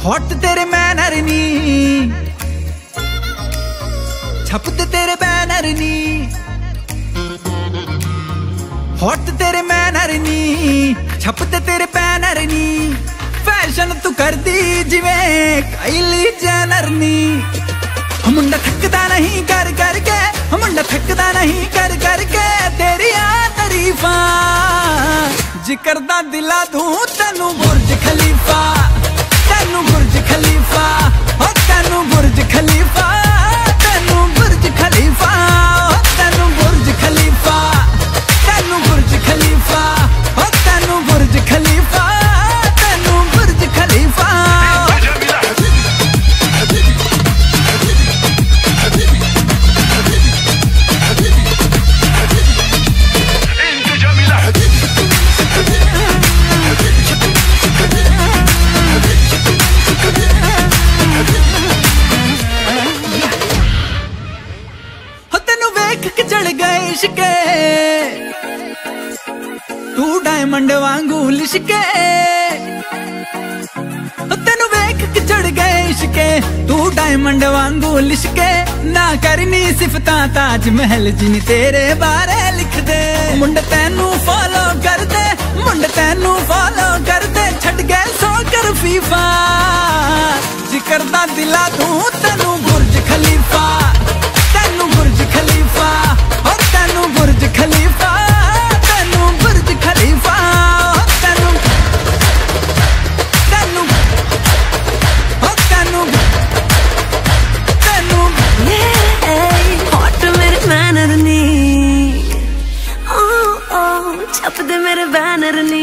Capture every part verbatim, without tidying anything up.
Hot तेरे manner नी, छपते तेरे बैनर नी। हॉट तेरे मैनर नी, छपते तेरे बैनर नी। फैशन तू कर दी जिवें काइली जेनर नी। मुंडा थकदा नहीं कर करके, मुंडा थकदा नहीं कर करके तेरिया तारीफा। जिक्र दा दिला दूं तेनू बुर्ज खलीफा, तेनू बुर्ज खलीफा, ओ तेनू बुर्ज खलीफा, तेनू बुर्ज खलीफा, ओ तेनू बुर्ज खलीफा, तेनू बुर्ज खलीफा, ओ तेनू बुर्ज खलीफा, तेनू बुर्ज खलीफा। चढ़ गए इश्के तू डायमंड वांगू लिशके, तेनू वेख के चढ़ गए इश्के तू डायमंड वांगू लिशके। ना करनी सिफता ताज महल जिन तेरे बारे लिख दे। मुंड तेनू फॉलो कर दे, मुंड तेनू फॉलो कर दे। छड़ गए सो कर फीफा, जिक्र दा दिला दूं तेनू बुर्ज खलीफा, तेनू बुर्ज खलीफा, और तेनू बुर्ज खलीफा, तेनू बुर्ज खलीफा, तेनू तेनू और तेनू तेनू। हॉट मेरे मैनर नी, ओ ओ छप दे मेरे बैनर नी।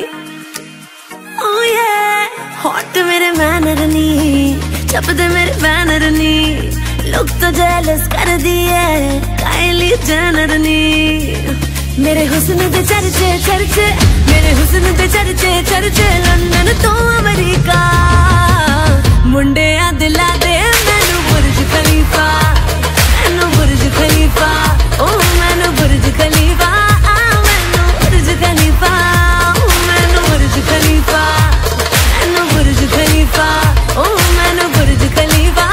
ओ ये हॉट मेरे मैनर नी, छप दे मेरे बैनर नी। लोग तो जेलस कर दिए काइली जेनर नी। मेरे हुस्न दे चर्चे चर्चे, मेरे हुस्न दे चर्चे चर्चे। लंदन तो अमेरिका मुंडे आ दिला दे मैनू बुर्ज खलीफा, मैनू बुर्ज खलीफा, ओ मैनू बुर्ज खलीफा, मैनू बुर्ज खलीफा, मैनू बुर्ज खलीफा, मैनू बुर्ज खलीफा, ओ मैनू बुर्ज खलीफा।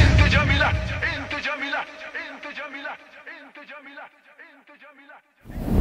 Jamila, into Jamila, into Jamila.